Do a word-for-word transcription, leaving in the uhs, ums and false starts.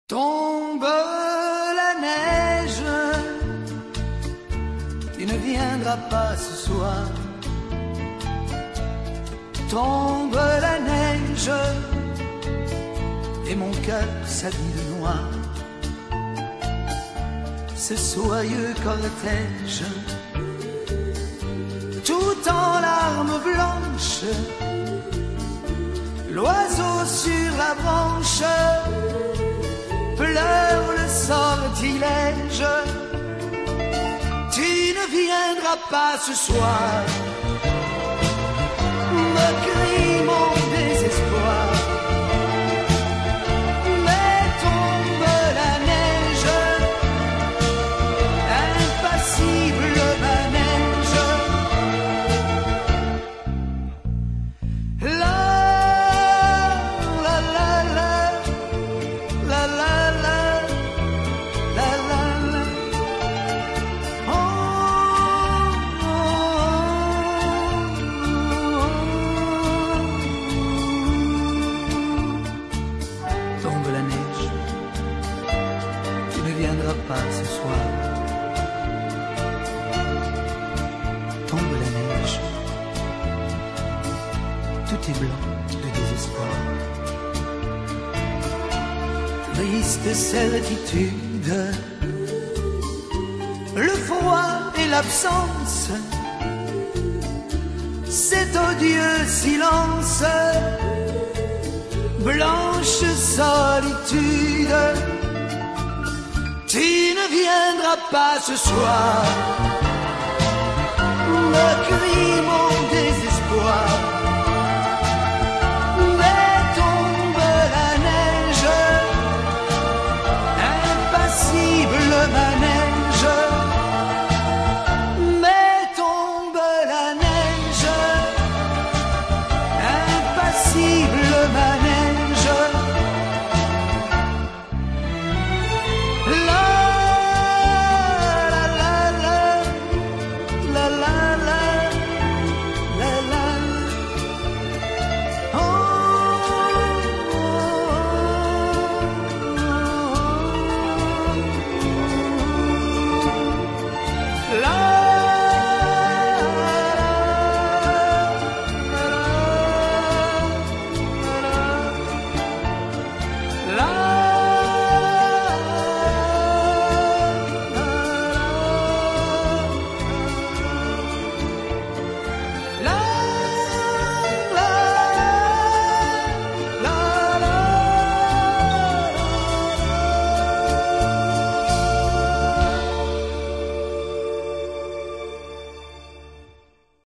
Tombe la neige, tu ne viendras pas ce soir. Tombe la neige, et mon cœur s'habille de noir. Ce soyeux cortège, tout en larmes blanches, l'oiseau sur la branche pleure le sortilège. Tu ne viendras pas ce soir, me crie mon désespoir. Mais tombe la neige, impassible manège. La la la la la la la la la la. Oh, oh, oh. Tombe la neige, tu ne viendras pas ce soir. Tombe la neige, tout est blanc de désespoir. Triste certitude, le froid et l'absence, cet odieux silence, blanche solitude. Tu ne viendras pas ce soir, me crie mon désespoir. Mais tombe la neige, impassible manège.